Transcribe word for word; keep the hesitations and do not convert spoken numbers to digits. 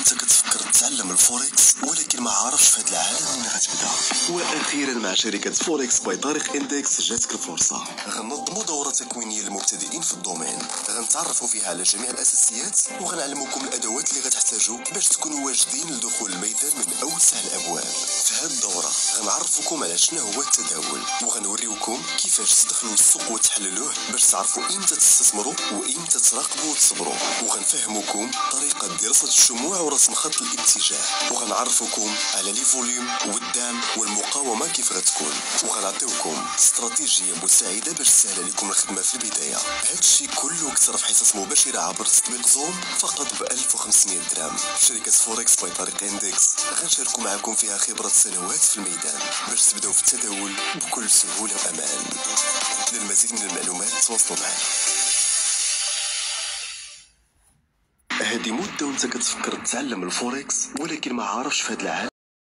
وانت كتفكر تتعلم الفوركس ولكن ما عارفش في هذا العالم وين غتبدا؟ واخيرا مع شركه فوركس باي طارق اندكس جاتك الفرصه. غننظموا دوره تكوينيه للمبتدئين في الدومين، غنتعرفوا فيها على جميع الاساسيات وغنعلموكم الادوات اللي غتحتاجوا باش تكونوا واجدين لدخول الميدان من اوسع الابواب. في هذه الدوره غنعرفوكم على شنو هو التداول، وغنوريوكم كيفاش تدخلوا للسوق وتحللوه باش تعرفوا امتى تستثمروا وامتى تراقبوا وتصبروا، وغنفهموكم طريقه دراسه الشموع ورسم خط الاتجاه، وغنعرفوكم على لي فوليوم والدعم والمقاومه كيف غتكون، وغنعطيوكم استراتيجيه مساعده باش تسهل لكم الخدمه في البدايه. هادشي كله اكثر في حصص مباشره عبر تطبيق زوم فقط ب ألف وخمسمائة درهم. في شركه فوركس باي طارق اندكس غنشاركوا معكم فيها خبره سنوات في الميدان باش تبداو في التداول بكل سهوله وامان. للمزيد من المعلومات تواصلوا معنا. هذه مده وانت كتفكر تتعلم الفوركس ولكن ما عارفش في هذا العالم.